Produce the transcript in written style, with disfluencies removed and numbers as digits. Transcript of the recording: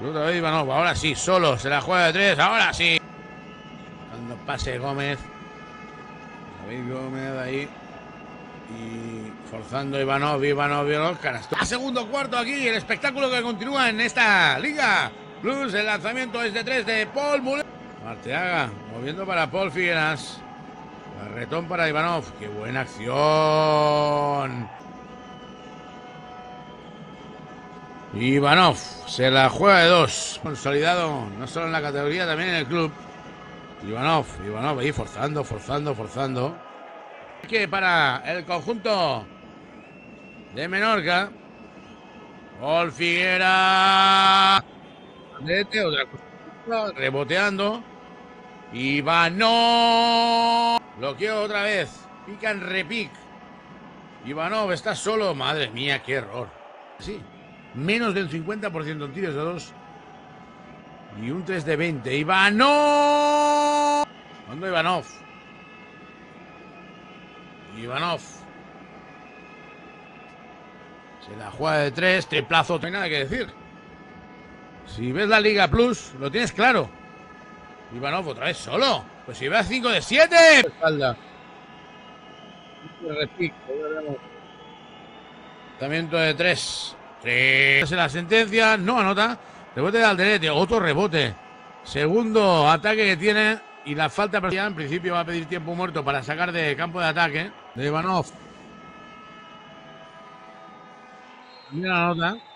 Otra vez Ivanov, ahora sí, solo, se la juega de tres, ahora sí. Cuando pase Gómez. David Gómez ahí. Y forzando Ivanov, canasto. A segundo cuarto aquí, el espectáculo que continúa en esta Liga Plus. El lanzamiento es de tres de Paul Muller. Arteaga, moviendo para Paul Figueras. Barretón para Ivanov. ¡Qué buena acción! Ivanov se la juega de dos. Consolidado, no solo en la categoría, también en el club. Ivanov ahí forzando. Que para el conjunto de Menorca. Paul Figueras. Reboteando. Ivanov. Bloqueo otra vez. Pica en repic. Ivanov está solo. Madre mía, qué error. Sí. Menos del 50% en tiros de dos. Y un 3 de 20. Ivanov. ¿Dónde Ivanov? Se la juega de tres. Triplazo. No hay nada que decir. Si ves la Liga Plus, lo tienes claro. Ivanov otra vez solo. Pues si ves 5 de 7. Espalda. Lanzamiento de 3. En la sentencia, no anota. Rebote de Alderete, otro rebote. Segundo ataque que tiene. Y la falta en principio va a pedir tiempo muerto para sacar de campo de ataque de Ivanov. Mira la nota.